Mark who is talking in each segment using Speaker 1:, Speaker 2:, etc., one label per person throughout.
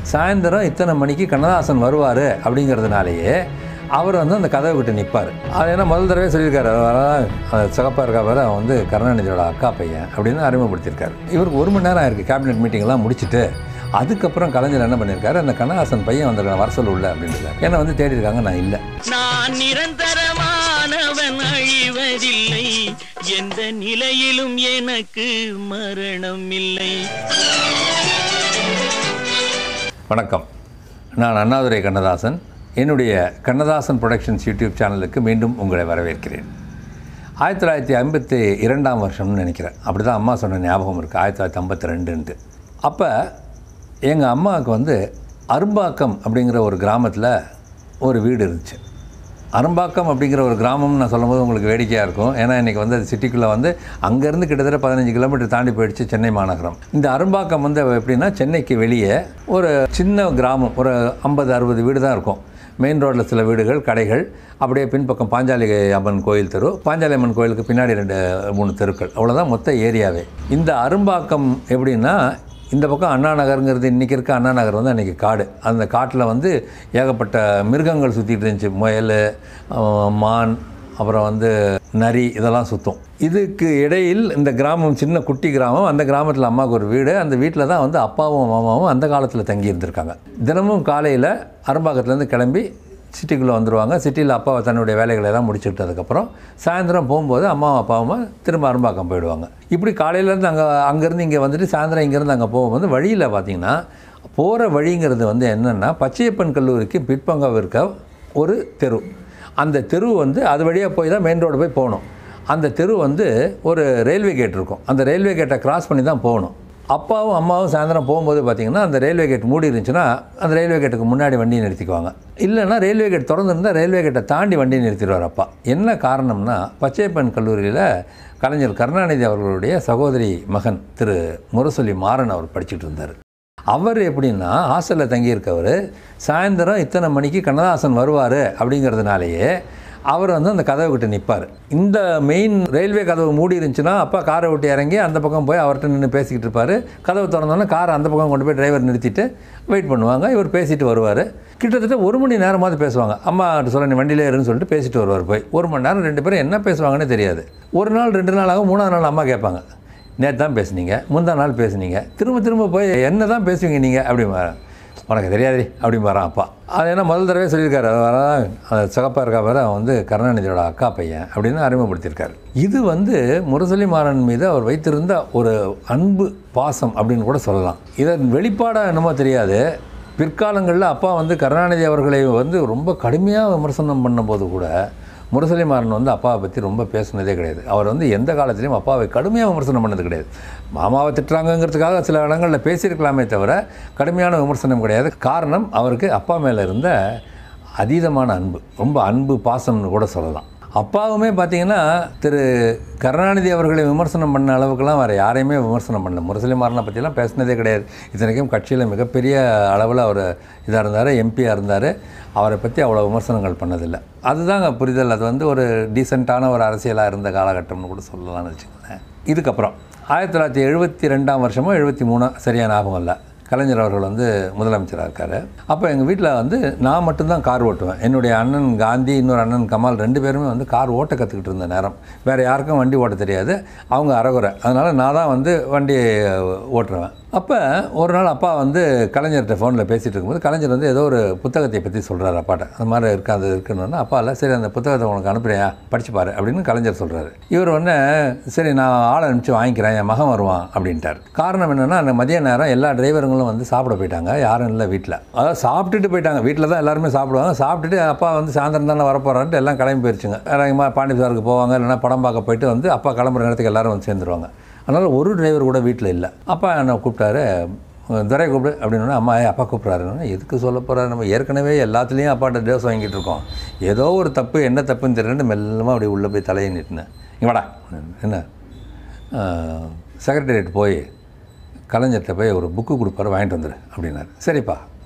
Speaker 1: சாயந்தரம் இத்தனை மணிக்கு கண்ணதாசன் வருவார் அப்படிங்கிறதுனாலேயே அவர் வந்து அந்த கதவை விட்டு நிற்பார். அது ஏன்னா முதல் தடவை சொல்லியிருக்காரு, சிகப்பாக இருக்கா வேறு அவன் வந்து கருணாநிதியோட அக்கா பையன் அப்படின்னு அறிமுகப்படுத்தியிருக்காரு. இவருக்கு 1 மணி நேரம் ஆயிருக்கு கேபினெட் மீட்டிங்லாம் முடிச்சுட்டு. அதுக்கப்புறம் கலைஞர் என்ன பண்ணியிருக்காரு, அந்த கண்ணதாசன் பையன் வந்திருக்கான் வர சொல்ல உள்ள அப்படின்ட்டு என்னை வந்து தேடி இருக்காங்க. நான் இல்லை,
Speaker 2: நான் நிரந்தரமானவன் அழிவதில்லை, எந்த நிலையிலும் எனக்கு மரணம் இல்லை.
Speaker 1: வணக்கம், நான் அண்ணாதுரை கண்ணதாசன். என்னுடைய கண்ணதாசன் ப்ரொடக்ஷன்ஸ் யூடியூப் சேனலுக்கு மீண்டும் உங்களை வரவேற்கிறேன். 1952ஆம் வருஷம்னு நினைக்கிறேன், அப்படி தான் அம்மா சொன்ன ஞாபகம் இருக்குது, 1952. அப்போ எங்கள் அம்மாவுக்கு வந்து அரும்பாக்கம் அப்படிங்கிற ஒரு கிராமத்தில் ஒரு வீடு இருந்துச்சு. அரும்பாக்கம் அப்படிங்கிற ஒரு கிராமம்னு நான் சொல்லும்போது உங்களுக்கு வேடிக்கையாக இருக்கும். ஏன்னா இன்றைக்கி வந்து அது சிட்டிக்குள்ளே வந்து அங்கேருந்து கிட்டத்தட்ட 15 கிலோமீட்டர் தாண்டி போயிடுச்சு சென்னை மாநகரம். இந்த அரும்பாக்கம் வந்து எப்படின்னா சென்னைக்கு வெளியே ஒரு சின்ன கிராமம், ஒரு 50-60 வீடு தான் இருக்கும். மெயின் ரோட்டில் சில வீடுகள், கடைகள், அப்படியே பின்பக்கம் பாஞ்சாலி அம்மன் கோயில் தெரு, பாஞ்சாலி அம்மன் கோயிலுக்கு பின்னாடி 2-3 தெருக்கள், அவ்வளோதான் மொத்த ஏரியாவே. இந்த அரும்பாக்கம் எப்படின்னா, இந்த பக்கம் அண்ணா நகருங்கிறது இன்றைக்கி இருக்க அண்ணா நகர் வந்து அன்றைக்கி காடு. அந்த காட்டில் வந்து ஏகப்பட்ட மிருகங்கள் சுற்றிட்டு இருந்துச்சு. முயல், மான், அப்புறம் வந்து நரி, இதெல்லாம் சுற்றும். இதுக்கு இடையில் இந்த கிராமம் சின்ன குட்டி கிராமம். அந்த கிராமத்தில் அம்மாவுக்கு ஒரு வீடு. அந்த வீட்டில் தான் வந்து அப்பாவும் மாமாவும் அந்த காலத்தில் தங்கி இருந்திருக்காங்க. தினமும் காலையில் அரும்பாக்கத்துலேருந்து கிளம்பி சிட்டிக்குள்ளே வந்துடுவாங்க. சிட்டியில் அப்பாவை தன்னுடைய வேலைகளை எல்லாம் முடிச்சுக்கிட்டதுக்கப்புறம் சாயந்தரம் போகும்போது அம்மாவும் அப்பாவும் திரும்ப அரும்பாக்கம் போயிடுவாங்க. இப்படி காலையிலேருந்து அங்கேருந்து இங்கே வந்துட்டு சாயந்தரம் இங்கேருந்து அங்கே போகும்போது வழியில் பார்த்திங்கன்னா, போகிற வழிங்கிறது வந்து என்னென்னா, பச்சையப்பன் கல்லூரிக்கு பிற்பங்கம் இருக்க ஒரு தெரு. அந்த தெரு வந்து அது வழியாக போய் தான் மெயின் ரோடு போய் போகணும். அந்த தெரு வந்து ஒரு ரயில்வே கேட் இருக்கும். அந்த ரயில்வே கேட்டை கிராஸ் பண்ணி தான் போகணும். அப்பாவும் அம்மாவும் சாயந்தரம் போகும்போது பார்த்திங்கன்னா, அந்த ரயில்வே கேட் மூடி இருந்துச்சுன்னா அந்த ரயில்வே கேட்டுக்கு முன்னாடி வண்டியை நிறுத்திக்குவாங்க. இல்லைன்னா ரயில்வே கேட் திறந்துருந்தால் ரயில்வே கேட்டை தாண்டி வண்டியை நிறுத்திடுவார் அப்பா. என்ன காரணம்னா, பச்சையப்பன் கல்லூரியில் கலைஞர் கருணாநிதி அவர்களுடைய சகோதரி மகன் திரு முரசொலி மாறன் அவர் படிச்சுட்டு இருந்தார். அவர் எப்படின்னா, ஹாஸ்டலில் தங்கியிருக்கவர், சாயந்தரம் இத்தனை மணிக்கு கண்ணதாசன் வருவார் அப்படிங்கிறதுனாலேயே அவர் வந்து அந்த கதவை விட்டு நிற்பார். இந்த மெயின் ரயில்வே கதவு மூடி இருந்துச்சுன்னா அப்பா காரை விட்டு இறங்கி அந்த பக்கம் போய் அவர்கிட்ட நின்று பேசிக்கிட்டு இருப்பார். கதவு திறந்தோன்னே காரை அந்த பக்கம் கொண்டு போய் டிரைவர் நிறுத்திட்டு வெயிட் பண்ணுவாங்க. இவர் பேசிட்டு வருவார். கிட்டத்தட்ட 1 மணி நேரமாவது பேசுவாங்க. அம்மா சொல்ல நீ வண்டியிலே இருன்னு சொல்லிட்டு பேசிட்டு வருவார். போய் 1 மணி நேரம் 2 பேரும் என்ன பேசுவாங்கன்னே தெரியாது. ஒரு நாள் 2 நாள் ஆகும். 3ஆவது நாள் அம்மா கேட்பாங்க, நேற்று தான் பேசுனீங்க, முந்தா நாள் பேசுனீங்க, திரும்ப போய் என்ன தான் பேசுவீங்க நீங்கள் அப்படிமா, உனக்கு தெரியாது அப்படிம்பாரான் அப்பா. அது ஏன்னா முதல் தடவை சொல்லியிருக்காரு, சிகப்பாக இருக்கா வேறு அவன் வந்து கருணாநிதியோட அக்கா பையன் அப்படின்னு அறிமுகப்படுத்தியிருக்காரு. இது வந்து முரசொலி மாறன் மீது அவர் வைத்திருந்த ஒரு அன்பு, பாசம் அப்படின்னு கூட சொல்லலாம். இதன் வெளிப்பாடாக என்னமோ தெரியாது. பிற்காலங்களில் அப்பா வந்து கருணாநிதி அவர்களை வந்து ரொம்ப கடுமையாக விமர்சனம் பண்ணும்போது கூட முரசொலி மாறன் வந்து அப்பாவை பற்றி ரொம்ப பேசுனதே கிடையாது. அவர் வந்து எந்த காலத்துலேயும் அப்பாவை கடுமையாக விமர்சனம் பண்ணது கிடையாது. மாமாவை திட்டுறாங்கங்கிறதுக்காக சில இடங்களில் பேசியிருக்கலாமே தவிர கடுமையான விமர்சனம் கிடையாது. காரணம், அவருக்கு அப்பா மேலே இருந்த அதீதமான அன்பு, ரொம்ப அன்பு, பாசம்னு கூட சொல்லலாம். அப்பாவுமே பார்த்திங்கன்னா திரு கருணாநிதி அவர்களை விமர்சனம் பண்ண அளவுக்குலாம் வேறு யாரையுமே விமர்சனம் பண்ணல. முரசொலி மாறனை பற்றிலாம் பேசினதே கிடையாது. இத்தனைக்கும் கட்சியில் மிகப்பெரிய அளவில் அவர் இதாக இருந்தார், எம்பியாக இருந்தார். அவரை பற்றி அவ்வளோ விமர்சனங்கள் பண்ணதில்லை. அதுதாங்க புரிதல். அது வந்து ஒரு டீசெண்டான ஒரு அரசியலாக இருந்த காலகட்டம்னு கூட சொல்லலாம்னு வச்சுக்கோங்களேன். இதுக்கப்புறம் 1972ஆம் வருஷமோ 73 சரியான ஞாபகம் இல்லை, கலைஞர் அவர்கள் வந்து முதலமைச்சராக இருக்கார். அப்போ எங்கள் வீட்டில் வந்து நான் மட்டும்தான் கார் ஓட்டுவேன். என்னுடைய அண்ணன் காந்தி, இன்னொரு அண்ணன் கமால் 2 பேருமே வந்து கார் ஓட்ட கற்றுக்கிட்டு இருந்த நேரம். வேறு யாருக்கும் வண்டி ஓட்ட தெரியாது, அவங்க அரைகுறை. அதனால் நான் தான் வந்து வண்டி ஓட்டுருவேன். அப்போ ஒரு நாள் அப்பா வந்து கலைஞர்கிட்ட ஃபோனில் பேசிகிட்டு இருக்கும்போது கலைஞர் வந்து ஏதோ ஒரு புத்தகத்தை பற்றி சொல்கிறார் அப்பாட்ட. அந்த மாதிரி இருக்கா, அது இருக்குன்னு. அப்பா இல்லை, சரி அந்த புத்தகத்தை உனக்கு அனுப்புறியா, படிச்சுப்பாரு அப்படின்னு கலைஞர் சொல்கிறாரு. இவர் ஒன்று சரி நான் ஆளை அனுப்பிச்சு வாங்கிக்கிறேன், என் மகன் வருவான் அப்படின்ட்டார். காரணம் என்னென்னா, அந்த மதிய நேரம் எல்லா டிரைவருங்களும் வந்து சாப்பிட போயிட்டாங்க, யாரும் இல்லை வீட்டில். அதாவது சாப்பிட்டுட்டு போயிட்டாங்க. வீட்டில் தான் எல்லாருமே சாப்பிடுவாங்க. சாப்பிட்டுட்டு அப்பா வந்து சாயந்தரம் தானே வரப்போகிறான்ட்டு எல்லாம் கிளம்பி போயிடுச்சுங்க. பாண்டிசாருக்கு போவாங்க, இல்லைன்னா படம்பாக்க போயிட்டு வந்து அப்பா கிளம்புற நேரத்துக்கு எல்லோரும் வந்து சேர்ந்துருவாங்க. அதனால் ஒரு டிரைவர் கூட வீட்டில் இல்லை. அப்பா என்னை கூப்பிட்டாரு, துரை கூப்பிடு அப்படின்னா, அம்மா அப்பா கூப்பிட்றாருன்னா, எதுக்கு சொல்ல போகிறாரு, நம்ம ஏற்கனவே எல்லாத்துலேயும் அப்பாட்ட டேஸ் வாங்கிட்டு இருக்கோம், ஏதோ ஒரு தப்பு, என்ன தப்புன்னு தெரியலன்னு மெல்லமாக அப்படி உள்ளே போய் தலையை நீட்டினேன். இவடா என்ன செக்ரட்டரியேட் போய் கலைஞர்கிட்ட போய் ஒரு புக்கு கொடுப்பாரு, வாங்கிட்டு வந்துடு அப்படின்னாரு. சரிப்பா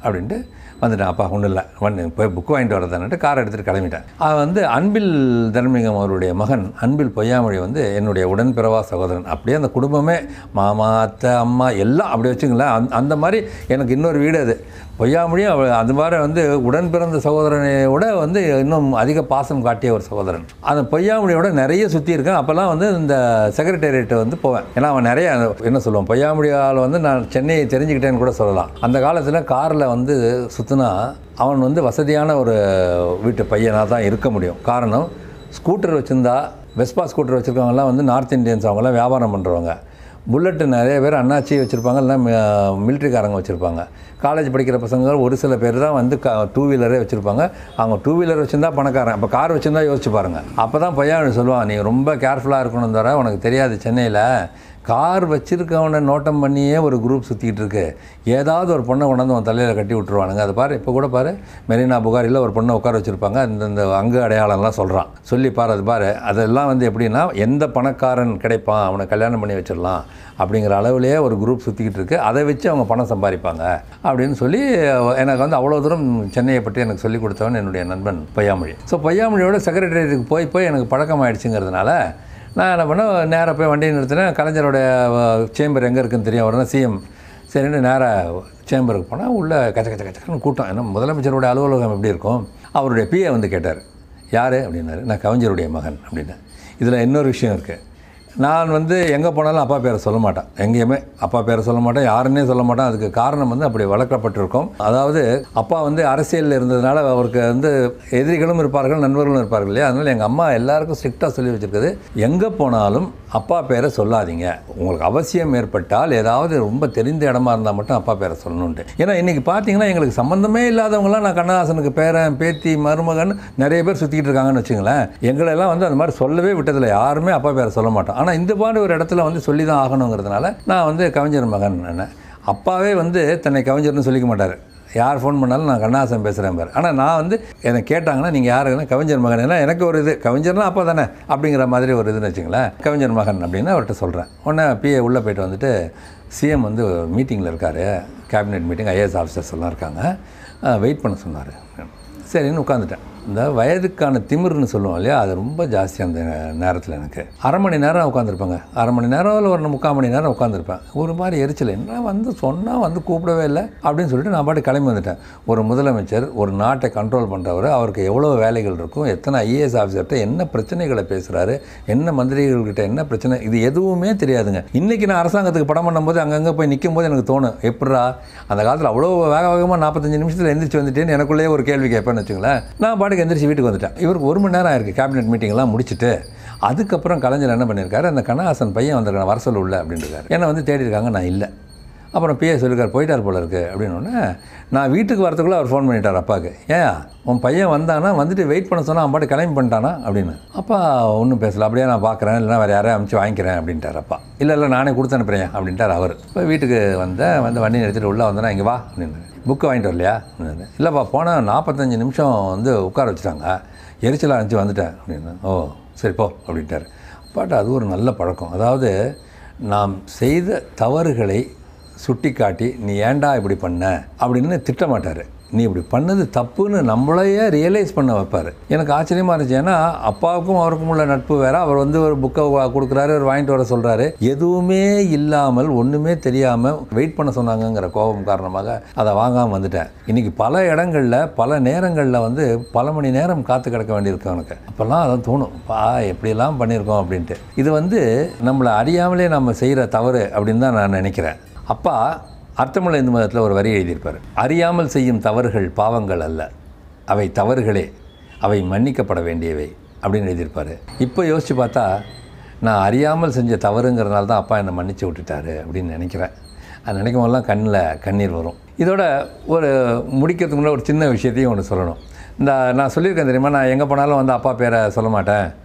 Speaker 1: அப்படின்ட்டு வந்துட்டேன். அப்பா ஒன்றும் இல்லை போய் புக்கு வாங்கிட்டு வரதான்ட்டு காரை எடுத்துகிட்டு கிளம்பிட்டேன். அது வந்து அன்பில் தர்மிகம் அவருடைய மகன் அன்பில் பொய்யாமொழி வந்து என்னுடைய உடன்பிறவா சகோதரன். அப்படியே அந்த குடும்பமே மாமா அத்தை அம்மா எல்லாம் அப்படி வச்சுங்களேன். அந்த மாதிரி எனக்கு இன்னொரு வீடு அது. பொய்யாமொழியும் அது மாதிரி வந்து உடன் பிறந்த சகோதரனையோட வந்து இன்னும் அதிக பாசம் காட்டிய ஒரு சகோதரன். அந்த பொய்யாமொழியோட நிறைய சுற்றி இருக்கேன். அப்போல்லாம் வந்து இந்த செக்ரட்டேரியேட்டை வந்து போவேன். ஏன்னா அவன் நிறைய என்ன சொல்லுவான், பொய்யாமொழியால் வந்து நான் சென்னையை தெரிஞ்சுக்கிட்டேன்னு கூட சொல்லலாம். அந்த காலத்தில் காரில் வந்து சுற்றினா அவன் வந்து வசதியான ஒரு வீட்டு பையனாக தான் இருக்க முடியும். காரணம், ஸ்கூட்டர் வச்சுருந்தா வெஸ்பா ஸ்கூட்டர் வச்சுருக்கவங்கலாம் வந்து நார்த் இந்தியன்ஸ், அவங்களாம் வியாபாரம் பண்ணுறவங்க. புல்லட்டு நிறைய பேர் அண்ணாச்சி வச்சுருப்பாங்க, இல்லைனா மிலிட்ரிக்காரங்க வச்சுருப்பாங்க. காலேஜ் படிக்கிற பசங்க ஒரு சில பேர் தான் வந்து டூ வீலரே வச்சுருப்பாங்க. அவங்க டூ வீலர் வச்சுருந்தா பணக்காரன். அப்போ கார் வச்சுருந்தா யோசிச்சு பாருங்கள். அப்போ தான் பையன் சொல்லுவான், நீ ரொம்ப கேர்ஃபுல்லாக இருக்கணும் தவிர உனக்கு தெரியாது, சென்னையில் கார் வச்சுருக்கவனை நோட்டம் பண்ணியே ஒரு குரூப் சுற்றிக்கிட்டு இருக்கு. ஏதாவது ஒரு பொண்ணை கொண்டாந்து அவன் தலையில் கட்டி விட்டுருவானுங்க. அதை பாரு, இப்போ கூட பாரு, மெரினா புகாரியில் ஒரு பொண்ணை உட்கார வச்சுருப்பாங்க. இந்த அங்கு அடையாளம்லாம் சொல்கிறான், சொல்லி பாரு. அது பாரு, அதெல்லாம் வந்து எப்படின்னா எந்த பணக்காரன் கிடைப்பான் அவனை கல்யாணம் பண்ணி வச்சிடலாம் அப்படிங்கிற அளவுலேயே ஒரு குரூப் சுற்றிக்கிட்டு இருக்குது. அதை வச்சு அவங்க பணம் சம்பாதிப்பாங்க அப்படின்னு சொல்லி எனக்கு வந்து அவ்வளோ தூரம் சென்னையை பற்றி எனக்கு சொல்லிக் கொடுத்தவன் என்னுடைய நண்பன் பொய்யாமொழி. ஸோ பொய்யாமொழியோட செக்ரட்டரியேட்டுக்கு போய் எனக்கு பழக்கம் ஆகிடுச்சுங்கிறதுனால நான் என்ன பண்ணேன், நேராக போய் வண்டியை நிறுத்தினேன். கலைஞரோடைய சேம்பர் எங்கே இருக்குதுன்னு தெரியும், அவர்னா சிஎம். சரின்னு நேராக சேம்பருக்கு போனால் உள்ளே கச்சக்கன்னு கூட்டம். ஏன்னா முதலமைச்சருடைய அலுவலகம் எப்படி இருக்கும். அவருடைய பிஏ வந்து கேட்டார், யார் அப்படின்னாரு. நான் கவிஞருடைய மகன் அப்படின்னேன். இதில் இன்னொரு விஷயம் இருக்குது. நான் வந்து எங்கே போனாலும் அப்பா பேரை சொல்ல மாட்டேன். எங்கேயுமே அப்பா பேரை சொல்ல மாட்டேன், யாருன்னே சொல்ல மாட்டேன். அதுக்கு காரணம் வந்து அப்படி வளர்க்கப்பட்டிருக்கோம். அதாவது அப்பா வந்து அரசியலில் இருந்ததுனால அவருக்கு வந்து எதிரிகளும் இருப்பார்கள், நண்பர்களும் இருப்பார்கள் இல்லையா. அதனால் எங்கள் அம்மா எல்லாருக்கும் ஸ்ட்ரிக்டாக சொல்லி வச்சுருக்குது, எங்கே போனாலும் அப்பா பேரை சொல்லாதீங்க. உங்களுக்கு அவசியம் ஏற்பட்டால் ஏதாவது ரொம்ப தெரிந்த இடமா இருந்தால் மட்டும் அப்பா பேரை சொல்லணுன்ட்டு. ஏன்னா இன்றைக்கி பார்த்தீங்கன்னா எங்களுக்கு சம்மந்தமே இல்லாதவங்களாம் நான் கண்ணதாசனுக்கு பேரன் பேத்தி மருமகன் நிறைய பேர் சுற்றிக்கிட்டு இருக்காங்கன்னு வச்சுங்களேன். எங்களெல்லாம் வந்து அந்த மாதிரி சொல்லவே விட்டதில்லை. யாருமே அப்பா பேரை சொல்ல மாட்டோம். ஆனால் இந்த மாதிரி ஒரு இடத்துல வந்து சொல்லி தான் ஆகணுங்கிறதுனால நான் வந்து கவிஞர் மகன். அப்பாவே வந்து தன்னை கவிஞர்னு சொல்லிக்க மாட்டார். யார் ஃபோன் பண்ணாலும் நான் கண்ணதாசன் பேசுகிறேன் பாரு. ஆனால் நான் வந்து என்னை கேட்டாங்கன்னா நீங்கள் யாருன்னா கவிஞர் மகன். ஏன்னா எனக்கு ஒரு இது கவிஞர்னா அப்பா தானே அப்படிங்கிற மாதிரி ஒரு இதுன்னு வச்சுங்களேன். கவிஞர் மகன் அப்படின்னு அவர்கிட்ட சொல்கிறேன். உடனே பிஏ உள்ளே போய்ட்டு வந்துட்டு சிஎம் வந்து மீட்டிங்கில் இருக்கார், கேபினெட் மீட்டிங், ஐஏஎஸ் ஆஃபீஸர்ஸ் எல்லாம் இருக்காங்க, வெயிட் பண்ண சொன்னார். சரின்னு உட்காந்துட்டேன். இந்த வயதுக்கான திமிர்னு சொல்லுவோம் இல்லையா, அது ரொம்ப ஜாஸ்தி அந்த நேரத்தில். எனக்கு அரை மணி நேரம் உட்காந்துருப்பேங்க. அரை மணி நேரம் இல்லை ஒரு 3/4 மணி நேரம் உட்காந்துருப்பேன். ஒரு மாதிரி எரிச்சல், என்ன வந்து சொன்னால் வந்து கூப்பிடவே இல்லை அப்படின்னு சொல்லிட்டு நான் பாட்டு கிளம்பி வந்துட்டேன். ஒரு முதலமைச்சர், ஒரு நாட்டை கண்ட்ரோல் பண்ணுறவர், அவருக்கு எவ்வளோ வேலைகள் இருக்கும், எத்தனை ஐஏஎஸ் ஆஃபீஸர்கிட்ட என்ன பிரச்சனைகளை பேசுகிறாரு, என்ன மந்திரிகள்கிட்ட என்ன பிரச்சனை, இது எதுவுமே தெரியாதுங்க. இன்றைக்கி நான் அரசாங்கத்துக்கு படம் பண்ணும்போது அங்கங்கே போய் நிற்கும் போது எனக்கு தோணும், எப்படா அந்த காலத்தில் அவ்வளோ வேகமாக 45 நிமிஷத்தில் எந்திரிச்சு வந்துட்டேன்னு எனக்குள்ளேயே ஒரு கேள்வி கேட்பேன்னு வச்சுங்களேன். நான் பாட்டுக்கு எந்திரிச்சு வீட்டுக்கு வந்துட்டேன். இவருக்கு 1 மணி நேரம் ஆயிருக்கு கேபினெட் மீட்டிங்லாம் முடிச்சுட்டு. அதுக்கப்புறம் கலைஞர் என்ன பண்ணியிருக்காரு, அந்த கண்ணதாசன் பையன் வந்திருக்கான், வரசல் உள்ள அப்படின்றாரு. என்னை வந்து தேடி இருக்காங்க, நான் இல்லை. அப்புறம் பிஏ சொல்லியிருக்கார், போயிட்டார் போல இருக்குது அப்படின்னோடனே நான் வீட்டுக்கு வரத்துக்குள்ளே அவர் ஃபோன் பண்ணிட்டார் அப்பாவுக்கு. ஏன் உன் பையன் வந்தானா, வந்துட்டு வெயிட் பண்ண சொன்னால் அவன் பாட்டு கிளம்பி பண்ணிட்டானா அப்படின்னு. அப்பா ஒன்றும் பேசலை, அப்படியே நான் பார்க்குறேன், இல்லைனா வேறு யாரையும் அனுப்பிச்சு வாங்கிக்கிறேன் அப்படின்ட்டார் அப்பா. இல்லை நானே கொடுத்து அனுப்புகிறேன் அப்படின்ட்டார் அவர். இப்போ வீட்டுக்கு வந்து வண்டி நிறுத்திட்டு உள்ளே வந்தேன்னா இங்கே வா அப்படின்னு. புக்கு வாங்கிட்டு வரலையா அப்படின்னு. இல்லைப்பா போனால் 45 நிமிஷம் வந்து உட்கார வச்சுட்டாங்க, எரிச்சலாக இருந்துச்சு வந்துட்டேன் அப்படின்னு. ஓ சரி போ அப்படின்ட்டார். பாட்டு அது ஒரு நல்ல பழக்கம். அதாவது நாம் செய்த தவறுகளை சுட்டி காட்டி நீ ஏன்டா இப்படி பண்ண அப்படின்னு திட்ட மாட்டார். நீ இப்படி பண்ணது தப்புன்னு நம்மளையே ரியலைஸ் பண்ண வைப்பார். எனக்கு ஆச்சரியமாக இருந்துச்சு. ஏன்னா அப்பாவுக்கும் அவருக்கும் உள்ள நட்பு வேறு. அவர் வந்து ஒரு புக்கை கொடுக்குறாரு, ஒரு வாங்கிட்டு வர சொல்கிறாரு. எதுவுமே இல்லாமல் ஒன்றுமே தெரியாமல் வெயிட் பண்ண சொன்னாங்கங்கிற கோபம் காரணமாக அதை வாங்காமல் வந்துட்டேன். இன்றைக்கி பல இடங்களில் பல நேரங்களில் வந்து பல மணி நேரம் காத்து கிடக்க வேண்டியிருக்கு எனக்கு. அப்போல்லாம் அதான் தோணும், எப்படியெல்லாம் பண்ணியிருக்கோம் அப்படின்ட்டு. இது வந்து நம்மளை அறியாமலே நம்ம செய்கிற தவறு அப்படின்னு தான் நான் நினைக்கிறேன். அப்பா அர்த்தமுள்ள இந்து மதத்தில் ஒரு வரி எழுதியிருப்பார், அறியாமல் செய்யும் தவறுகள் பாவங்கள் அல்ல, அவை தவறுகளே, அவை மன்னிக்கப்பட வேண்டியவை அப்படின்னு எழுதியிருப்பார். இப்போ யோசித்து பார்த்தா நான் அறியாமல் செஞ்ச தவறுங்கிறதுனால தான் அப்பா என்னை மன்னிச்சு விட்டுட்டாரு அப்படின்னு நினைக்கிறேன். அது நினைக்கும் போதெல்லாம் கண்ணில் கண்ணீர் வரும். இதோட ஒரு முடிக்கிறதுக்கு முன்னாடி ஒரு சின்ன விஷயத்தையும் ஒன்று சொல்லணும். நான் சொல்லியிருக்கேன் தெரியுமா, நான் எங்கே போனாலும் வந்து அப்பா பேரை சொல்ல மாட்டேன்,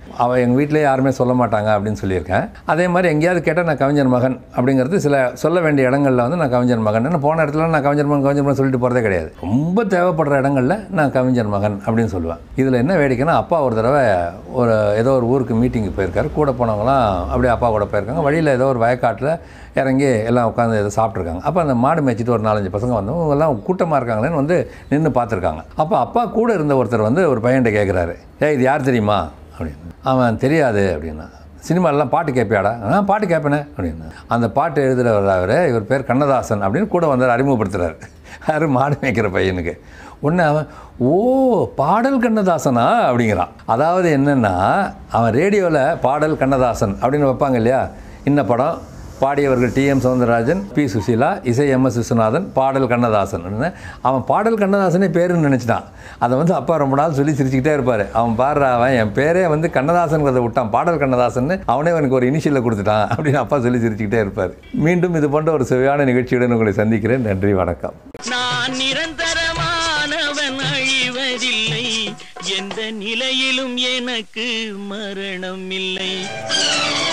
Speaker 1: அவள் எங்கள் வீட்டிலே யாருமே சொல்ல மாட்டாங்க அப்படின்னு சொல்லியிருக்கேன். அதே மாதிரி எங்கேயாவது கேட்டால் நான் கவிஞர் மகன் அப்படிங்கிறது சில சொல்ல வேண்டிய இடங்களில் வந்து நான் கவிஞர் மகன், போன இடத்துல நான் கவிஞர் மகன் சொல்லிட்டு போகிறதே கிடையாது. ரொம்ப தேவைப்படுற இடங்களில் நான் கவிஞர் மகன் அப்படின்னு சொல்லுவேன். இதில் என்ன வேடிக்கைன்னா, அப்பா ஒரு தடவை ஏதோ ஒரு ஊருக்கு மீட்டிங்கு போயிருக்காரு. கூட போனவங்களாம் அப்படியே அப்பா கூட போயிருக்காங்க. வழியில் ஏதோ ஒரு வயக்காட்டில் இறங்கி எல்லாம் உட்காந்து எதை சாப்பிட்ருக்காங்க. அப்போ அந்த மாடு மேய்ச்சிட்டு ஒரு 4-5 பசங்க வந்து எல்லாம் கூட்டமாக இருக்காங்களேன்னு வந்து நின்று பார்த்துருக்காங்க. அப்போ அப்பா கூட இருந்த ஒருத்தர் வந்து ஒரு பையன்கிட்ட கேட்குறாரு, இது யார் தெரியுமா அப்படின்னு. அவன் தெரியாது அப்படின்னா. சினிமாலெலாம் பாட்டு கேட்பியாடா? பாட்டு கேட்பேனே அப்படின்னு. அந்த பாட்டு எழுதுகிறவர் இவர் பேர் கண்ணதாசன் அப்படின்னு கூட வந்து அறிமுகப்படுத்துகிறார். யார்? மாடு மேய்க்கிற பையனுக்கு. உடனே அவன் பாடல் கண்ணதாசனா அப்படிங்கிறான். அதாவது என்னென்னா, அவன் ரேடியோவில் பாடல் கண்ணதாசன் அப்படின்னு வைப்பாங்க இல்லையா, இந்த படம் பாடியவர்கள் T.M.Soundararajan, P.Suseela, இசை M.S.Viswanathan, பாடல் கண்ணதாசன். அவன் பாடல் கண்ணதாசனே பேருன்னு நினச்சிட்டான். அதை வந்து அப்பா ரொம்ப நாள் சொல்லி சிரிச்சுக்கிட்டே இருப்பார். அவன் பாடுற, அவன் என் பேரே வந்து கண்ணதாசன்கிறத விட்டான், பாடல் கண்ணதாசன், அவனே அவனுக்கு ஒரு இனிஷியலை கொடுத்துட்டான் அப்படின்னு அப்பா சொல்லி சிரிச்சுக்கிட்டே இருப்பார். மீண்டும் இது போன்ற ஒரு சுவையான நிகழ்ச்சியுடன் உங்களை சந்திக்கிறேன். நன்றி, வணக்கம்.
Speaker 2: நான் நிரந்தரமானவன், அழிவதில்லை, எந்த நிலையிலும் எனக்கு மரணம் இல்லை.